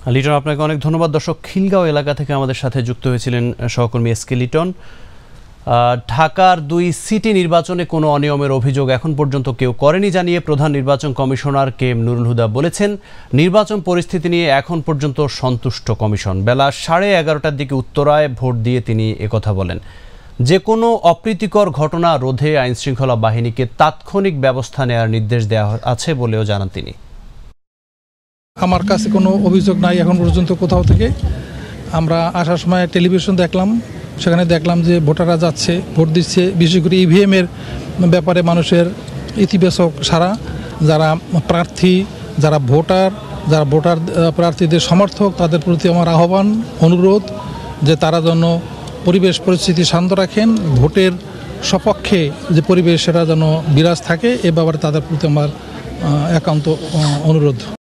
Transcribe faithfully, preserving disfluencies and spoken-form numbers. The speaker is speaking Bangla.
লিটন, আপনাকে অনেক ধন্যবাদ। দর্শক, খিলগাঁও এলাকা থেকে আমাদের সাথে যুক্ত হয়েছিলেন সহকর্মী এস কে লিটন। ঢাকার দুই সিটি নির্বাচনে কোনো অনিয়মের অভিযোগ এখন পর্যন্ত কেউ করেনি জানিয়ে প্রধান নির্বাচন commissioner K M Nurul Huda বলেছেন, নির্বাচন পরিস্থিতি নিয়ে এখন পর্যন্ত সন্তুষ্ট কমিশন। বেলা সাড়ে এগারোটার দিকে উত্তরায় ভোট দিয়ে তিনি একথা বলেন। যে কোনো অপ্রীতিকর ঘটনা রোধে আইনশৃঙ্খলা বাহিনীকে তাৎক্ষণিক ব্যবস্থা নেওয়ার নির্দেশ দেওয়া আছে বলেও জানান তিনি। আমার কাছে কোনো অভিযোগ নাই এখন পর্যন্ত কোথাও থেকে। আমরা আসার সময় টেলিভিশন দেখলাম, সেখানে দেখলাম যে ভোটাররা যাচ্ছে, ভোট দিচ্ছে। বিশেষ করে ইভিএমের ব্যাপারে মানুষের ইতিবাচক সাড়া। যারা প্রার্থী, যারা ভোটার, যারা ভোটার প্রার্থীদের সমর্থক, তাদের প্রতি আমার আহ্বান, অনুরোধ যে তারা যেন পরিবেশ পরিস্থিতি শান্ত রাখেন, ভোটের সপক্ষে যে পরিবেশ সেটা যেন বিরাজ থাকে, এ ব্যাপারে তাদের প্রতি আমার একান্ত অনুরোধ।